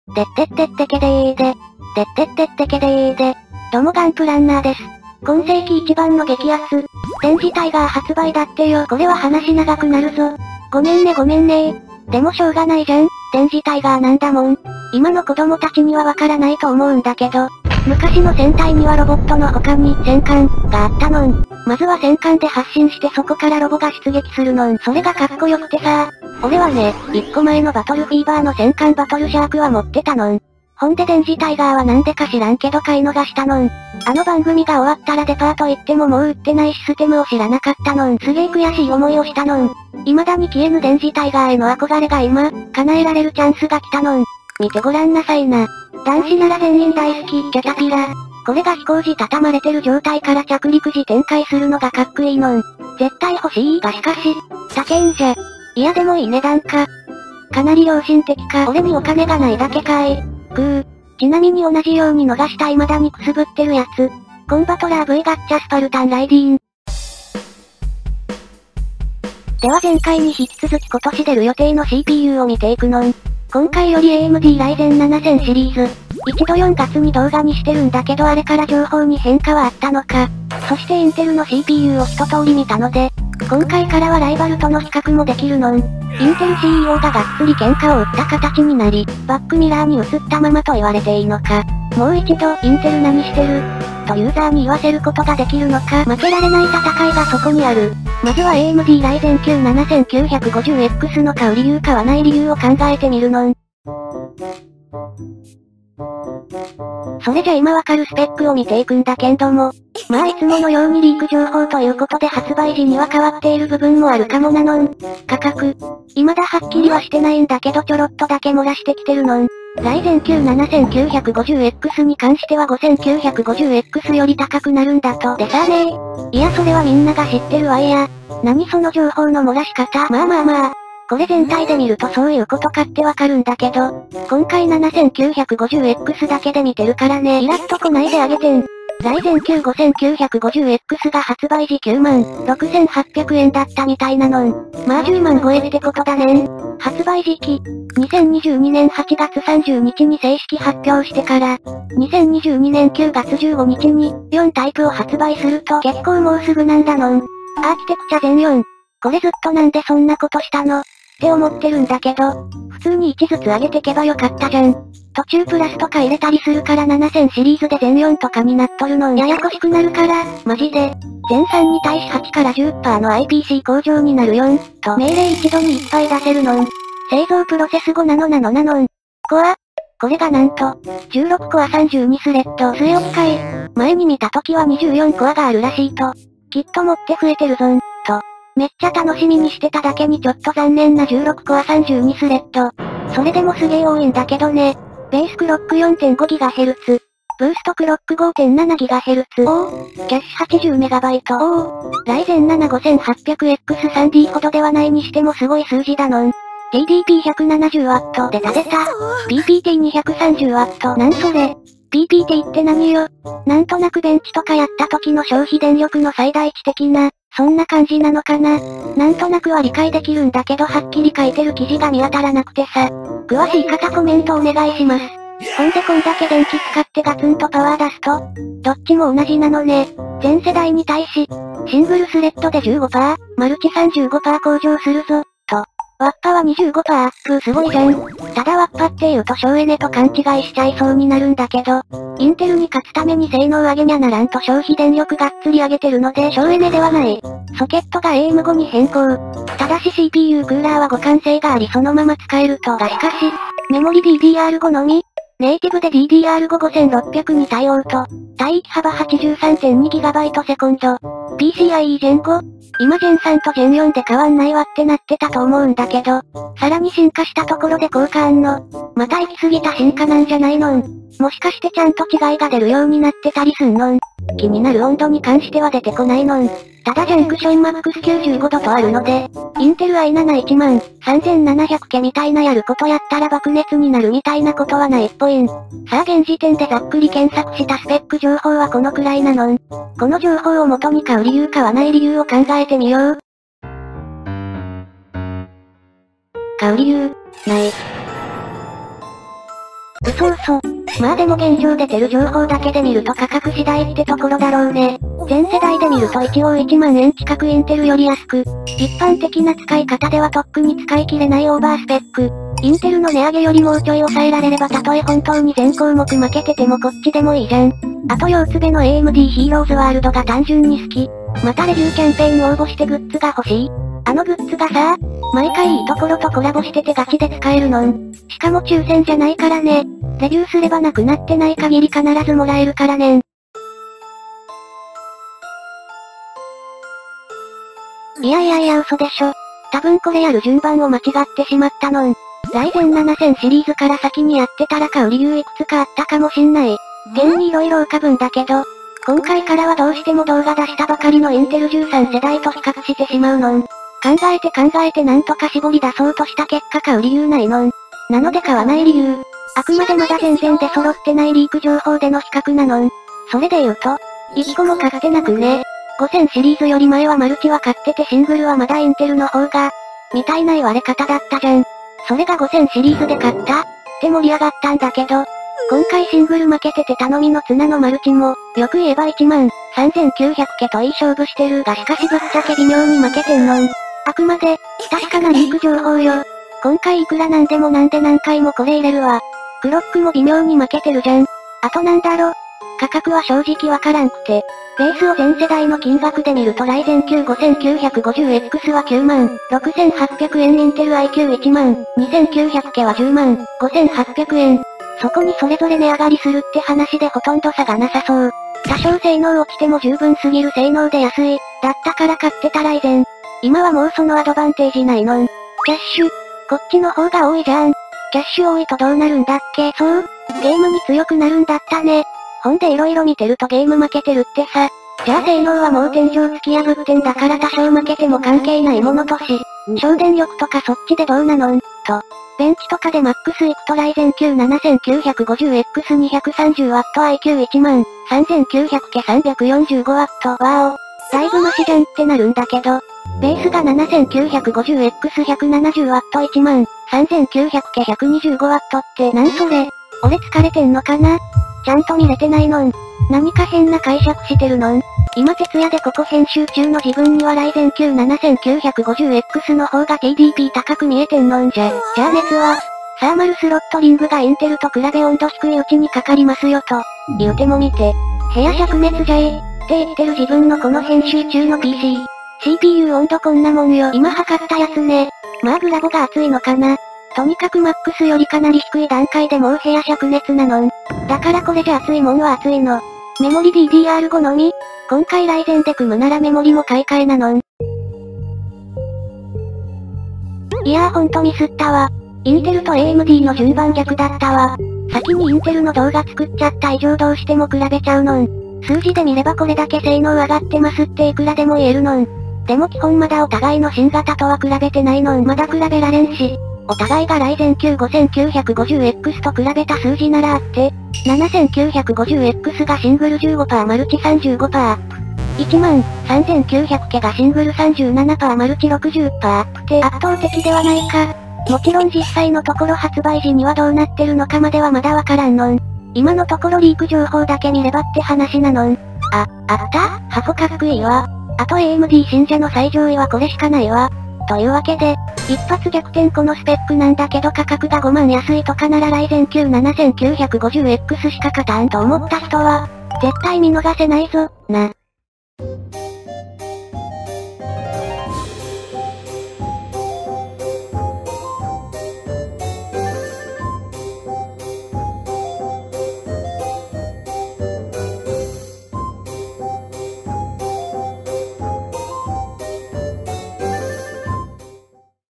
でってってってけでーで。でってってってけでーで。どうもガンプランナーです。今世紀一番の激アツ。電磁タイガー発売だってよ。これは話長くなるぞ。ごめんねでもしょうがないじゃん。電磁タイガーなんだもん。今の子供たちにはわからないと思うんだけど。昔の戦隊にはロボットの他に戦艦があったのん。まずは戦艦で発進してそこからロボが出撃するのん。それがかっこよくてさ。俺はね、一個前のバトルフィーバーの戦艦バトルシャークは持ってたのん。ほんで電磁タイガーはなんでか知らんけど買い逃したのん。あの番組が終わったらデパート行ってももう売ってないシステムを知らなかったのん。すげえ悔しい思いをしたのん。未だに消えぬ電磁タイガーへの憧れが今、叶えられるチャンスが来たのん。見てごらんなさいな。男子なら全員大好き、キャタピラ。これが飛行時畳まれてる状態から着陸時展開するのがかっこいいのん。絶対欲しいがしかし、高えんじゃ。いやでもいい値段か。かなり良心的か。俺にお金がないだけかい。ちなみに同じように逃した未だにくすぶってるやつ。コンバトラー V ガッチャスパルタンライディーン。では前回に引き続き今年出る予定の CPU を見ていくのん。今回より AMD Ryzen 7000シリーズ。一度4月に動画にしてるんだけどあれから情報に変化はあったのか。そしてインテルの CPU を一通り見たので、今回からはライバルとの比較もできるのん。インテル CEO ががっつり喧嘩を打った形になり、バックミラーに映ったままと言われていいのか。もう一度、インテル何してるとユーザーに言わせることができるのか。負けられない戦いがそこにある。まずは AMD Ryzen 9 7950X の買う理由買わない理由を考えてみるのん。それじゃ今わかるスペックを見ていくんだけんども。まあいつものようにリーク情報ということで発売時には変わっている部分もあるかもなのん。価格。未だはっきりはしてないんだけどちょろっとだけ漏らしてきてるのん。Ryzen 9 7950X に関しては 5950X より高くなるんだと。でさあねいやそれはみんなが知ってるわいや。何その情報の漏らし方。まあ。これ全体で見るとそういうことかってわかるんだけど、今回 7950X だけで見てるからね。イラッとこないであげてん。Ryzen 9 5950X が発売時96,800円だったみたいなのん。まあ10万超えってことだねん。発売時期。2022年8月30日に正式発表してから、2022年9月15日に4タイプを発売すると結構もうすぐなんだのん。アーキテクチャ全4。これずっとなんでそんなことしたのって思ってるんだけど、普通に1ずつ上げてけばよかったじゃん。途中プラスとか入れたりするから7000シリーズで全4とかになっとるのんややこしくなるから、マジで。全3に対し8から 10% の IPC 向上になる4、と命令一度にいっぱい出せるのん。製造プロセス後なのん。コアこれがなんと、16コア32スレッド据え置きかい。前に見た時は24コアがあるらしいと。きっともって増えてるぞん、と。めっちゃ楽しみにしてただけにちょっと残念な16コア32スレッド。それでもすげえ多いんだけどね。ベースクロック 4.5GHz。ブーストクロック 5.7GHz。キャッシュ 80MB。Ryzen 7 5800X3D ほどではないにしてもすごい数字だのん。TDP170W 出た。PPT230W なんそれ。PPT って何よ。なんとなくベンチとかやった時の消費電力の最大値的な、そんな感じなのかな。なんとなくは理解できるんだけどはっきり書いてる記事が見当たらなくてさ。詳しい方コメントお願いします。ほんでこんだけ電気使ってガツンとパワー出すと、どっちも同じなのね。全世代に対し、シングルスレッドで 15%、マルチ 35% 向上するぞ、と。ワッパは 25% アップすごいじゃん。ただワッパって言うと省エネと勘違いしちゃいそうになるんだけど、インテルに勝つために性能上げにゃならんと消費電力がっつり上げてるので省エネではない。ソケットが AM5 に変更。ただし CPU クーラーは互換性がありそのまま使えると。がしかし、メモリ DDR5 のみ。ネイティブで DDR5 5600に対応と、帯域幅 83.2GB セコンド。PCIe Gen 5。今 Gen 3と Gen 4で変わんないわってなってたと思うんだけど、さらに進化したところで効果あんの。また行き過ぎた進化なんじゃないのん。もしかしてちゃんと違いが出るようになってたりすんのん。気になる温度に関しては出てこないのん。ただジャンクションマックス95度とあるので、インテル i7-13700K みたいなやることやったら爆熱になるみたいなことはないっぽいん。さあ現時点でざっくり検索したスペック情報はこのくらいなのん。この情報を元に買う理由買わない理由を考えてみよう。買う理由、ない。 嘘嘘。まあでも現状出てる情報だけで見ると価格次第ってところだろうね。全世代で見ると一応1万円近くインテルより安く、一般的な使い方ではとっくに使い切れないオーバースペック。インテルの値上げよりもうちょい抑えられればたとえ本当に全項目負けててもこっちでもいいじゃん。あと4つ目の AMD ヒーローズワールドが単純に好き。またレビューキャンペーン応募してグッズが欲しい。あのグッズがさ、毎回いいところとコラボしててガチで使えるのん。しかも抽選じゃないからね。レビューすればなくなってない限り必ずもらえるからねん。いやいやいや嘘でしょ。多分これやる順番を間違ってしまったのん。ライゼン7000シリーズから先にやってたら買う理由いくつかあったかもしんない。現に色々浮かぶんだけど、今回からはどうしても動画出したばかりのインテル13世代と比較してしまうのん。考えてなんとか絞り出そうとした結果買う理由ないのん。なので買わない理由。あくまでまだ全然出揃ってないリーク情報での比較なのん。それで言うと、1個も買ってなくね。5000シリーズより前はマルチは買っててシングルはまだインテルの方が、みたいな言われ方だったじゃん。それが5000シリーズで買ったって盛り上がったんだけど、今回シングル負けてて頼みの綱のマルチも、よく言えば1万3900系といい勝負してるがしかしぶっちゃけ微妙に負けてんのん。あくまで、確かなリーク情報よ。今回いくらなんでもなんで何回もこれ入れるわ。クロックも微妙に負けてるじゃん。あとなんだろ。価格は正直わからんくて。ベースを全世代の金額で見るとライゼン 9 5950X は9万6800円インテル IQ1 万2900系は10万5800円。そこにそれぞれ値上がりするって話でほとんど差がなさそう。多少性能落ちても十分すぎる性能で安い。だったから買ってたライゼン。今はもうそのアドバンテージないのん。キャッシュ。こっちの方が多いじゃん。キャッシュ多いとどうなるんだっけそう。ゲームに強くなるんだったね。本で色々見てるとゲーム負けてるってさ。じゃあ性能はもう天井突き破ってんだから多少負けても関係ないものとし。省電力とかそっちでどうなのんと。ベンチとかでマックスいくとライゼン 9 7950X230W IQ1 万3900系 345W わーお。だいぶマシじゃんってなるんだけど。ベースが 7950X170W1 万3900系 125W ってなんそれ。俺疲れてんのかな？ちゃんと見れてないのん。何か変な解釈してるのん。今徹夜でここ編集中の自分にはライゼン 9 7950X の方が TDP 高く見えてんのんじゃ。じゃあ熱は、サーマルスロットリングがインテルと比べ温度低いうちにかかりますよと。言うても見て。部屋灼熱じゃいって言ってる自分のこの編集中の PC。CPU 温度こんなもんよ。今測ったやつね。まあグラボが熱いのかな。とにかくマックスよりかなり低い段階でもう部屋灼熱なのん。だからこれじゃ熱いもんは熱いの。メモリ DDR5 のみ？今回ライゼンで組むならメモリも買い替えなのん。いやーほんとミスったわ。インテルと AMD の順番逆だったわ。先にインテルの動画作っちゃった以上どうしても比べちゃうのん。数字で見ればこれだけ性能上がってますっていくらでも言えるのん。でも基本まだお互いの新型とは比べてないのん。まだ比べられんし。お互いがライゼン 9 5950X と比べた数字ならあって、7950X がシングル 15% マルチ 35% アップ。13900系がシングル 37% マルチ 60% アップって圧倒的ではないか。もちろん実際のところ発売時にはどうなってるのかまではまだわからんのん。今のところリーク情報だけ見ればって話なのん。あった箱かっこいいわ。あと AMD 信者の最上位はこれしかないわ。というわけで、一発逆転このスペックなんだけど価格が5万安いとかならライゼン 9 7950X しか勝たんと思った人は、絶対見逃せないぞ、な。